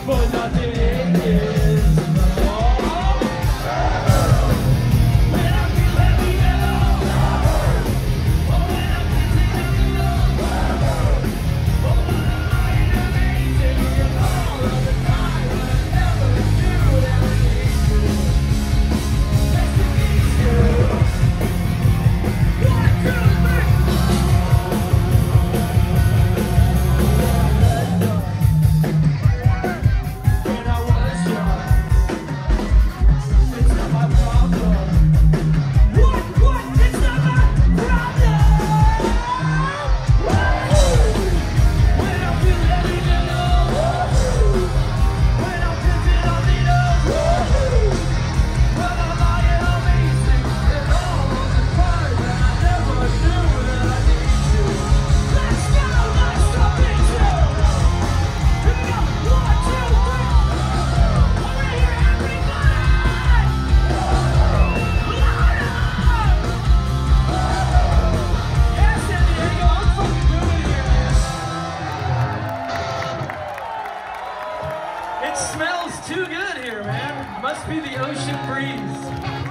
but nothing is. When I feel heavy and low, oh, when I'm missing you, oh, when I'm amazing, and all of the time I never knew that I need you. Nice to meet you. 1, 2, 3. It smells too good here, man. Must be the ocean breeze.